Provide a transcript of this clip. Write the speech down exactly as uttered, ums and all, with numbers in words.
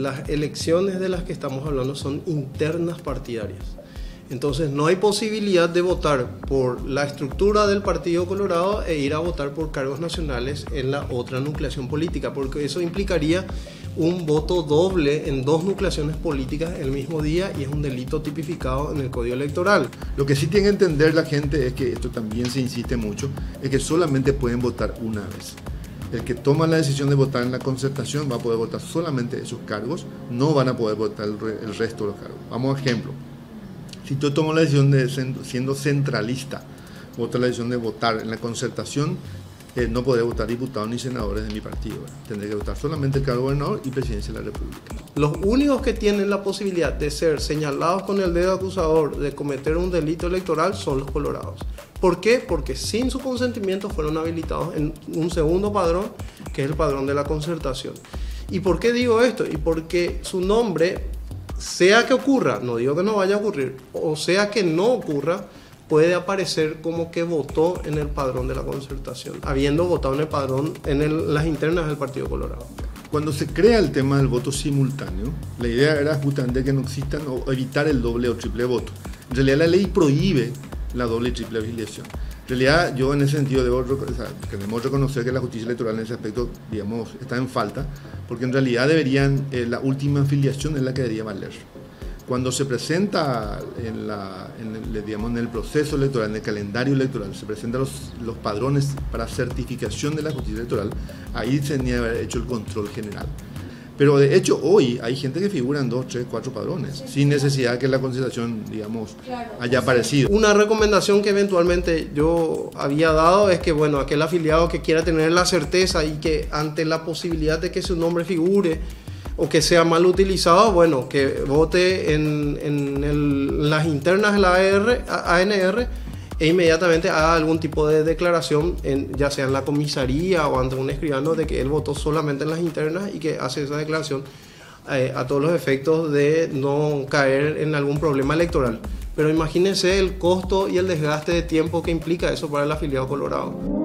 las elecciones de las que estamos hablando son internas partidarias. Entonces no hay posibilidad de votar por la estructura del Partido Colorado e ir a votar por cargos nacionales en la otra nucleación política, porque eso implicaría un voto doble en dos nucleaciones políticas el mismo día y es un delito tipificado en el Código Electoral. Lo que sí tiene que entender la gente es que esto también se insiste mucho, es que solamente pueden votar una vez. El que toma la decisión de votar en la concertación va a poder votar solamente esos cargos, no van a poder votar el, re, el resto de los cargos. Vamos a ejemplo. Si yo tomo la decisión de, siendo centralista, voto la decisión de votar en la concertación, eh, no podré votar diputados ni senadores de mi partido. ¿verdad? Tendré que votar solamente el cargo de gobernador y presidencia de la República. Los únicos que tienen la posibilidad de ser señalados con el dedo acusador de cometer un delito electoral son los colorados. ¿Por qué? Porque sin su consentimiento fueron habilitados en un segundo padrón, que es el padrón de la concertación. ¿Y por qué digo esto? Y porque su nombre, sea que ocurra, no digo que no vaya a ocurrir, o sea que no ocurra, puede aparecer como que votó en el padrón de la concertación, habiendo votado en el padrón en el, las internas del Partido Colorado. Cuando se crea el tema del voto simultáneo, la idea era justamente que no existan o evitar el doble o triple voto. En realidad la ley prohíbe la doble y triple afiliación. En realidad yo en ese sentido debo, o sea, queremos reconocer que la justicia electoral en ese aspecto, digamos, está en falta, porque en realidad deberían, eh, la última afiliación es la que debería valer. Cuando se presenta en, la, en, el, digamos, en el proceso electoral, en el calendario electoral, se presentan los, los padrones para certificación de la justicia electoral, ahí se tenía que haber hecho el control general. Pero de hecho hoy hay gente que figura en dos, tres, cuatro padrones, sin necesidad que la consideración, digamos, haya aparecido. Una recomendación que eventualmente yo había dado es que, bueno, aquel afiliado que quiera tener la certeza y que ante la posibilidad de que su nombre figure o que sea mal utilizado, bueno, que vote en, en el, las internas de la A N R e inmediatamente haga algún tipo de declaración, en, ya sea en la comisaría o ante un escribano, de que él votó solamente en las internas y que hace esa declaración eh, a todos los efectos de no caer en algún problema electoral. Pero imagínense el costo y el desgaste de tiempo que implica eso para el afiliado colorado.